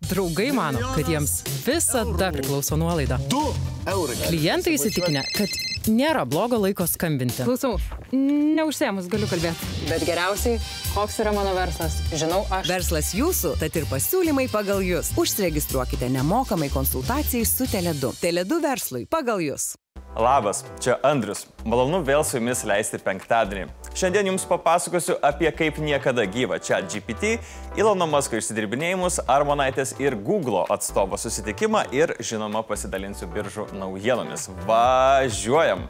Draugai mano, kad jiems visada priklauso nuolaida. 2 eurai. Klientai įsitikinę, kad nėra blogo laiko skambinti. Klausau, neužsėmus galiu kalbėti. Bet geriausiai, koks yra mano verslas, žinau aš. Verslas jūsų, tad ir pasiūlymai pagal jūs. Užsiregistruokite nemokamai konsultacijai su Tele2. Tele2 verslui pagal jūs. Labas, čia Andrius. Malonu vėl su jumis leisti penktadienį. Šiandien jums papasakosiu apie kaip niekada gyvą ChatGPT, Elono Musko išsidirbinėjimus, Armonaitės ir Google atstovo susitikimą ir, žinoma, pasidalinsiu biržų naujienomis. Važiuojam!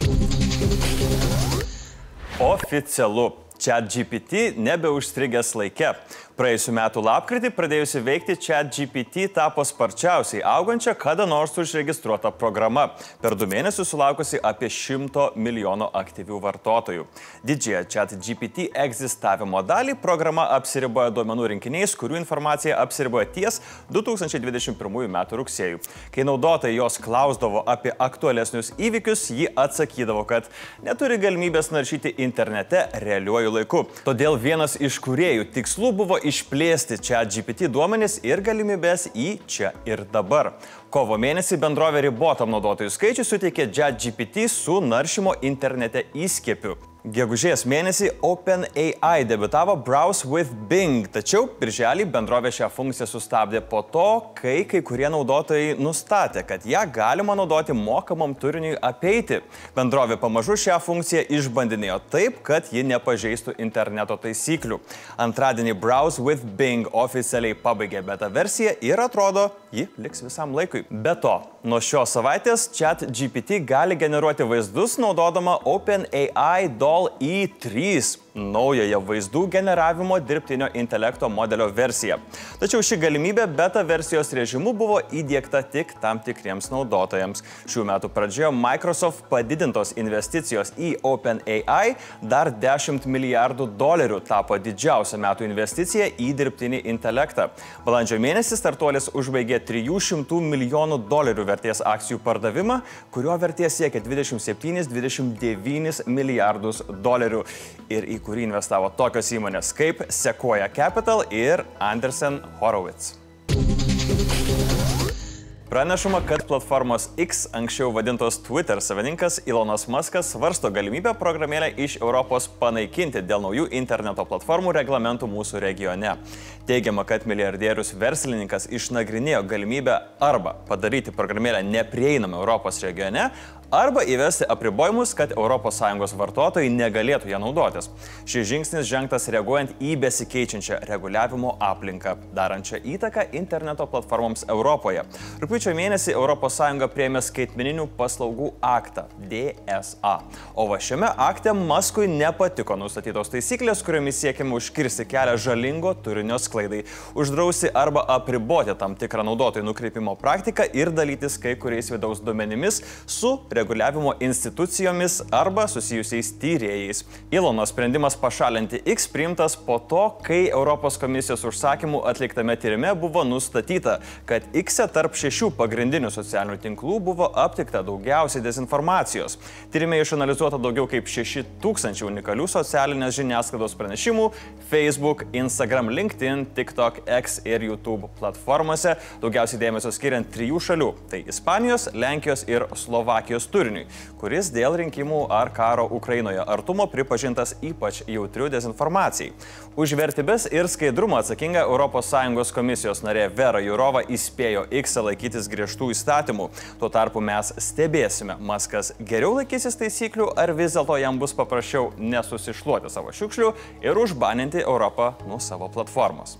Oficialu. ChatGPT nebeužstrigęs laike. Praėjusių metų lapkritį pradėjusi veikti ChatGPT tapo sparčiausiai augančia kada nors užregistruota programa. Per 2 mėnesius sulaukusi apie 100 milijonų aktyvių vartotojų. Didžiąją ChatGPT egzistavimo dalį programa apsiriboja duomenų rinkiniais, kurių informacija apsiriboja ties 2021 metų rugsėjų. Kai naudotojai jos klausdavo apie aktualesnius įvykius, ji atsakydavo, kad neturi galimybės naršyti internete realiuoju laiku. Todėl vienas iš kūrėjų tikslų buvo išplėsti ChatGPT duomenis ir galimybės į čia ir dabar. Kovo mėnesį bendrovė ribotam naudotojų skaičių suteikė ChatGPT su naršymo internete įskiepiu. Gegužės mėnesį OpenAI debiutavo Browse with Bing, tačiau birželį bendrovė šią funkciją sustabdė po to, kai kurie naudotojai nustatė, kad ją galima naudoti mokamam turiniui apeiti. Bendrovė pamažu šią funkciją išbandinėjo taip, kad ji nepažeistų interneto taisyklių. Antradienį Browse with Bing oficialiai pabaigė beta versiją ir atrodo, ji liks visam laikui. Be to, nuo šios savaitės ChatGPT gali generuoti vaizdus naudodama OpenAI DALL-E 3 naująją vaizdų generavimo dirbtinio intelekto modelio versiją. Tačiau ši galimybė beta versijos režimu buvo įdiegta tik tam tikriems naudotojams. Šių metų pradžioje Microsoft padidintos investicijos į OpenAI dar $10 milijardų tapo didžiausia metų investicija į dirbtinį intelektą. Balandžio mėnesį startuolis užbaigė $300 milijonų vertės akcijų pardavimą, kurio vertė siekia 27–29 milijardus dolerių ir į kurį investavo tokios įmonės kaip Sequoia Capital ir Andreessen Horowitz. Pranešama, kad platformos X, anksčiau vadintos Twitter savininkas Elonas Muskas svarsto galimybę programėlę iš Europos panaikinti dėl naujų interneto platformų reglamentų mūsų regione. Teigiama, kad milijardierius verslininkas išnagrinėjo galimybę arba padaryti programėlę neprieinamą Europos regione, arba įvesti apribojimus, kad ES vartotojai negalėtų ją naudotis. Šis žingsnis žengtas reaguojant į besikeičiančią reguliavimo aplinką, darančią įtaką interneto platformoms Europoje. Rugpjūčio mėnesį ES priėmė skaitmeninių paslaugų aktą DSA. O va šiame akte Muskui nepatiko nustatytos taisyklės, kuriomis siekiama užkirsti kelią žalingo turinio sklaidai, uždrausti arba apriboti tam tikrą naudotojų nukreipimo praktiką ir dalytis kai kuriais vidaus duomenimis su reguliavimo institucijomis arba susijusiais tyrėjais. Elono sprendimas pašalinti X priimtas po to, kai Europos komisijos užsakymų atliktame tyrime buvo nustatyta, kad X tarp 6 pagrindinių socialinių tinklų buvo aptikta daugiausiai dezinformacijos. Tyrime išanalizuota daugiau kaip 6000 unikalių socialinės žiniasklaidos pranešimų Facebook, Instagram, LinkedIn, TikTok, X ir YouTube platformose, daugiausiai dėmesio skiriant 3 šalių – tai Ispanijos, Lenkijos ir Slovakijos turiniui, kuris dėl rinkimų ar karo Ukrainoje artumo pripažintas ypač jautriu dezinformacijai. Už vertybes ir skaidrumą atsakinga ES komisijos narė Vera Jourova įspėjo X laikytis griežtų įstatymų. Tuo tarpu mes stebėsime, Muskas geriau laikysis taisyklių, ar vis dėlto jam bus paprasčiau nesusišluoti savo šiukšlių ir užbaninti Europą nuo savo platformos.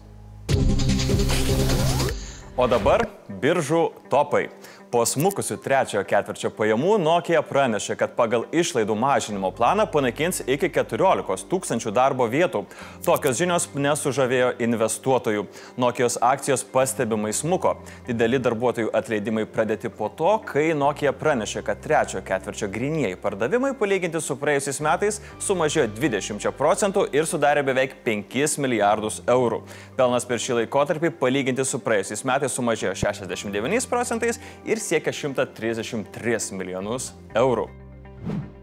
O dabar biržų topai. Po smukusių trečiojo ketvirčio pajamų Nokia pranešė, kad pagal išlaidų mažinimo planą panaikins iki 14 000 darbo vietų. Tokios žinios nesužavėjo investuotojų. Nokios akcijos pastebimai smuko. Dideli darbuotojų atleidimai pradėti po to, kai Nokia pranešė, kad trečiojo ketvirčio grynieji pardavimai palyginti su praėjusiais metais sumažėjo 20% ir sudarė beveik 5 milijardus eurų. Pelnas per šį laikotarpį palyginti su praėjusiais metais sumažėjo 69% ir siekia 133 milijonus eurų.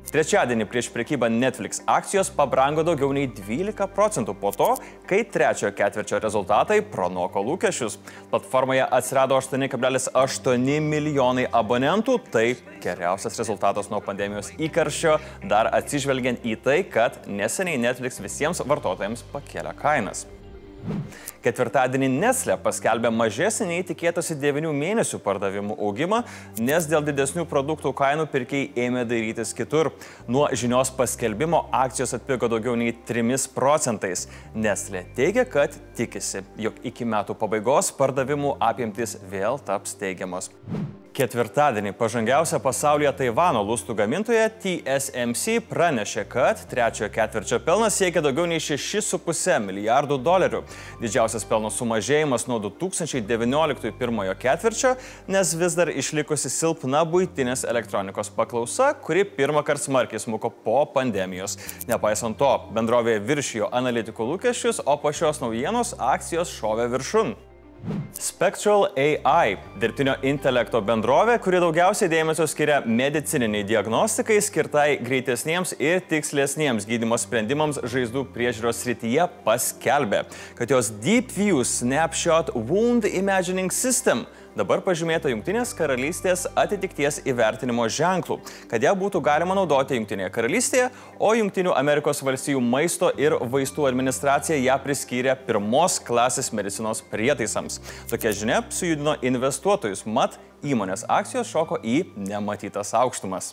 Trečiadienį prieš prekybą Netflix akcijos pabrango daugiau nei 12% po to, kai trečiojo ketvirčio rezultatai pranoko lūkesčius. Platformoje atsirado 8,8 milijonai abonentų, tai geriausias rezultatas nuo pandemijos įkarščio, dar atsižvelgiant į tai, kad neseniai Netflix visiems vartotojams pakėlė kainas. Ketvirtadienį Nestlé paskelbė mažesnį nei tikėtasi 9 mėnesių pardavimų augimą, nes dėl didesnių produktų kainų pirkėjai ėmė dairytis kitur. Nuo žinios paskelbimo akcijos atpigo daugiau nei 3%. Nestlé teigia, kad tikisi, jog iki metų pabaigos pardavimų apimtis vėl taps teigiamos. Ketvirtadienį pažangiausia pasaulyje Taivano lustų gamintoja TSMC pranešė, kad trečiojo ketvirčio pelnas siekia daugiau nei $6,5 milijardų. Didžiausias pelno sumažėjimas nuo 2019 pirmojo ketvirčio, nes vis dar išlikusi silpna buitinės elektronikos paklausa, kuri pirmąkart smarkiai smuko po pandemijos. Nepaisant to, bendrovė viršijo analitikų lūkesčius, o po šios naujienos akcijos šovė viršun. Spectral AI – dirbtinio intelekto bendrovė, kuri daugiausiai dėmesio skiria medicininiai diagnostikai skirtai greitesniems ir tikslesniems gydymo sprendimams žaizdų priežiūros srityje, paskelbė, kad jos DeepView Snapshot Wound Imagining System dabar pažymėta Jungtinės karalystės atitikties įvertinimo ženklų, kad ją būtų galima naudoti Jungtinėje karalystėje, o Jungtinių Amerikos valstijų maisto ir vaistų administracija ją priskyrė pirmos klasės medicinos prietaisams. Tokia žinia sujudino investuotojus, mat įmonės akcijos šoko į nematytas aukštumas.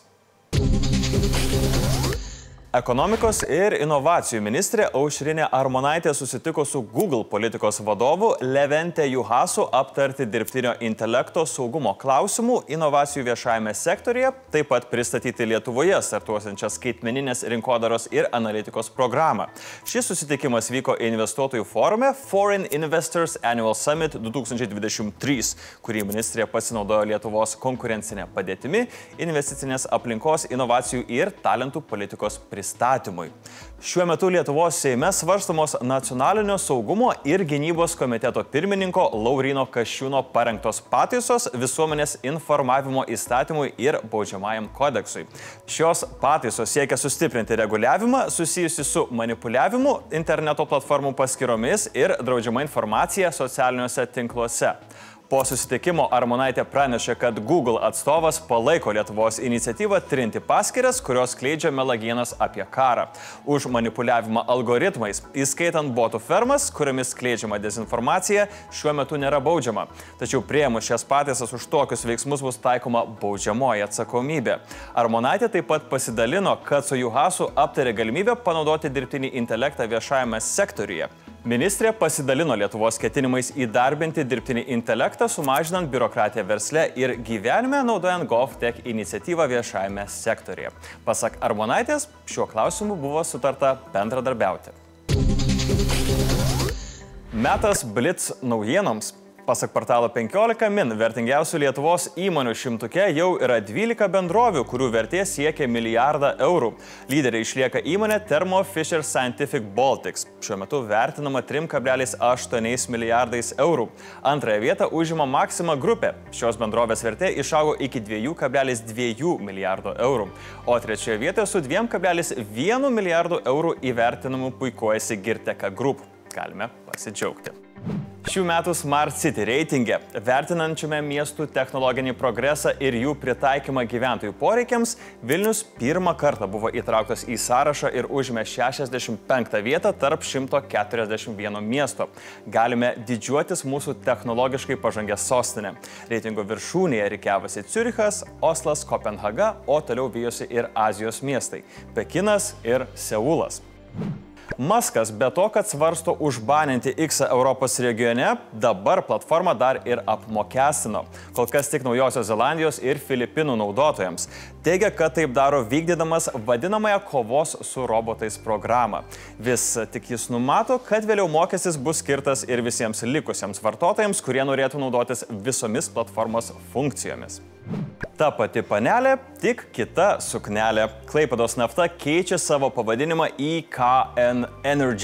Ekonomikos ir inovacijų ministrė Aušrinė Armonaitė susitiko su Google politikos vadovu Levente Juhasu aptarti dirbtinio intelekto saugumo klausimų inovacijų viešajame sektorėje, taip pat pristatyti Lietuvoje startuosiančią skaitmeninės rinkodaros ir analitikos programą. Šis susitikimas vyko investuotojų forume Foreign Investors Annual Summit 2023, kurį ministrė pasinaudojo Lietuvos konkurencinę padėtimi, investicinės aplinkos, inovacijų ir talentų politikos pristatymui. Šiuo metu Lietuvos Seime svarstamos nacionalinio saugumo ir gynybos komiteto pirmininko Lauryno Kasčiūno parengtos pataisos visuomenės informavimo įstatymui ir baudžiamajam kodeksui. Šios pataisos siekia sustiprinti reguliavimą susijusi su manipuliavimu interneto platformų paskyromis ir draudžiama informacija socialiniuose tinkluose. Po susitikimo Armonaitė pranešė, kad Google atstovas palaiko Lietuvos iniciatyvą trinti paskyras, kurios skleidžia melagienas apie karą. Už manipuliavimą algoritmais, įskaitant botų fermas, kuriomis skleidžiama dezinformacija, šiuo metu nėra baudžiama. Tačiau priėmus šias pataisas už tokius veiksmus bus taikoma baudžiamoji atsakomybė. Armonaitė taip pat pasidalino, kad su Juhasu aptarė galimybę panaudoti dirbtinį intelektą viešajame sektoriuje. Ministrė pasidalino Lietuvos ketinimais įdarbinti dirbtinį intelektą, sumažinant biurokratiją versle ir gyvenime, naudojant GovTech iniciatyvą viešajame sektorėje. Pasak Armonaitės, šiuo klausimu buvo sutarta bendradarbiauti. Metas Blitz naujienoms. Pasak portalo 15 min, vertingiausių Lietuvos įmonių šimtuke jau yra 12 bendrovių, kurių vertė siekia €1 milijardą. Lyderiai išlieka įmonė Thermo Fisher Scientific Baltics. Šiuo metu vertinama 3,8 milijardais eurų. Antrąją vietą užima Maxima grupė. Šios bendrovės vertė išaugo iki 2,2 milijardo eurų. O trečioje vietoje su 2,1 milijardo eurų įvertinimu puikuojasi Girteka Group. Galime pasidžiaugti. Šių metų Smart City reitinge, vertinančiame miestų technologinį progresą ir jų pritaikymą gyventojų poreikiams, Vilnius pirmą kartą buvo įtrauktas į sąrašą ir užėmė 65 vietą tarp 141 miesto. Galime didžiuotis mūsų technologiškai pažangę sostinę. Reitingo viršūnėje rikiavosi Ciurichas, Oslas, Kopenhaga, o toliau vijosi ir Azijos miestai – Pekinas ir Seulas. Muskas, be to, kad svarsto užbaninti X Europos regione, dabar platformą dar ir apmokestino. Kol kas tik Naujosios Zelandijos ir Filipinų naudotojams. Teigia, kad taip daro vykdydamas vadinamąją kovos su robotais programą. Vis tik jis numato, kad vėliau mokestis bus skirtas ir visiems likusiems vartotojams, kurie norėtų naudotis visomis platformos funkcijomis. Ta pati panelė, tik kita suknelė. Klaipėdos nafta keičia savo pavadinimą į KN Energies.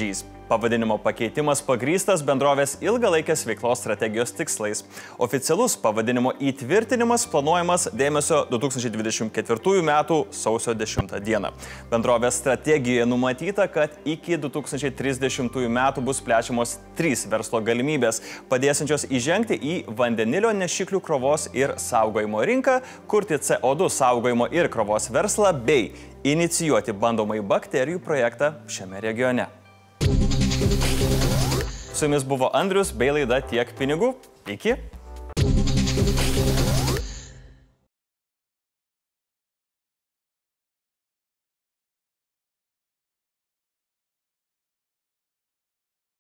Pavadinimo pakeitimas pagrįstas bendrovės ilgalaikės veiklos strategijos tikslais. Oficialus pavadinimo įtvirtinimas planuojamas dėmesio 2024 m. sausio 10 d. Bendrovės strategijoje numatyta, kad iki 2030 m. bus plečiamos 3 verslo galimybės, padėsiančios įžengti į vandenilio nešiklių krovos ir saugojimo rinką, kurti CO2 saugojimo ir krovos verslą bei inicijuoti bandomąjį bakterijų projektą šiame regione. Su jumis buvo Andrius bei laida Tiek pinigų. Iki.